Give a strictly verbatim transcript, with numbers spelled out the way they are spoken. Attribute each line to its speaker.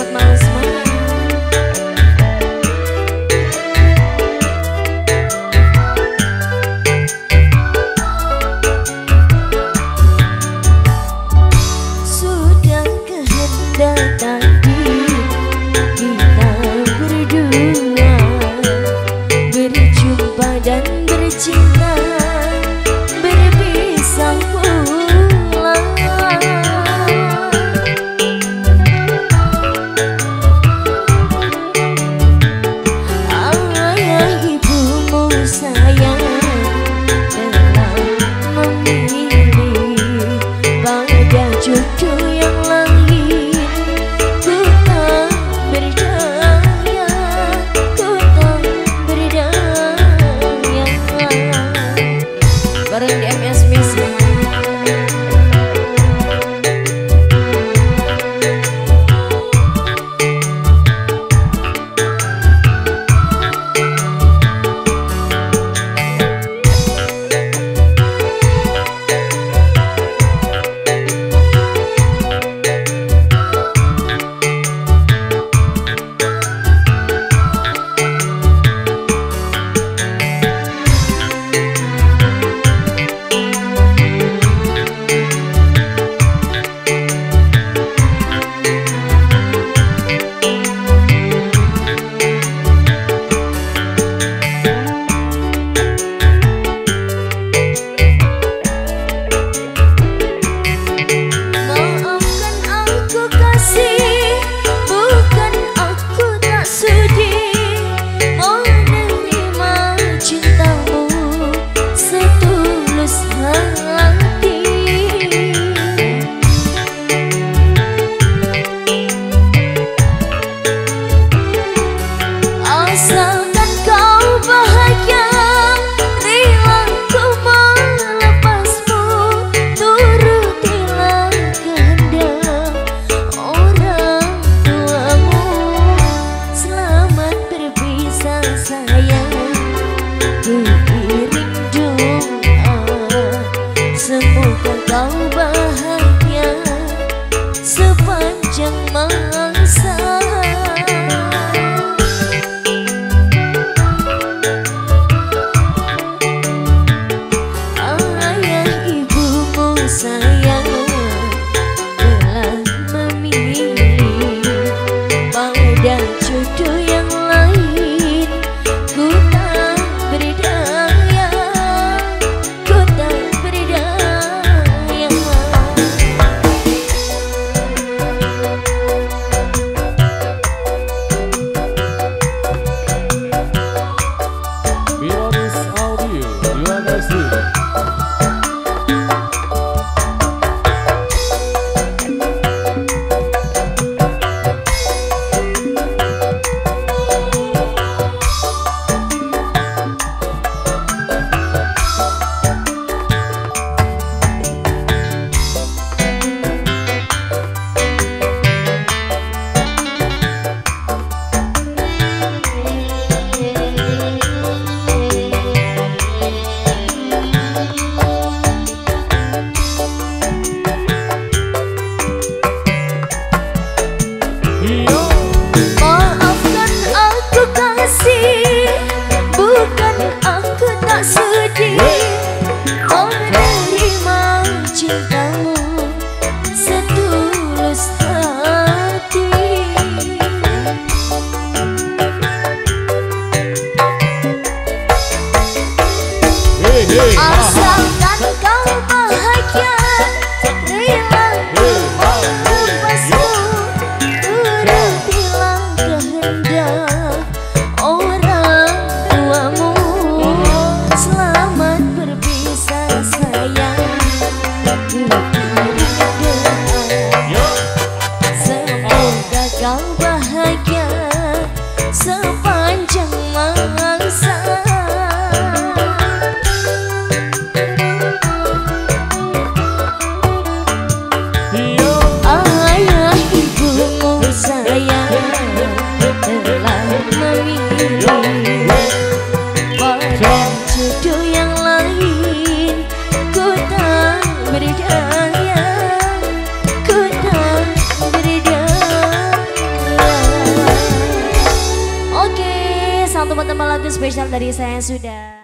Speaker 1: males mana. Sudah kehendak tadi kita berdua berjumpa dan bercinta, berpisah pula. Ayah ibumu sayang telah memilih pada jodoh yang lain. Ku tak berdaya, ku tak berdaya. Bareng di M S Music. Asalkan kau bahagia, rela ku melepasmu. Turutilah kehendak orang tuamu. Selamat berpisah sayang, ku iring doa. Semoga kau bahagia sepanjang masa. Sayang telah memilih pada jodoh yang lain. Ku tak berdaya, ku tak berdaya.
Speaker 2: Bironis Audio, Yuana Studio. Maafkan aku kasih, bukan aku tak sudi menerima cintamu setulus hati. Asalkan kau bahagia, rela ku melepasmu. Turutilah kehendak orang tuamu. Selamat berpisah sayang, ku iring doa. Semoga kau bahagia sepanjang masa. Ayah ibumu sayang telah memilih pada jodoh yang lain. Ku tak berdaya, ku tak berdaya.
Speaker 1: teman-teman lagu spesial dari saya sudah.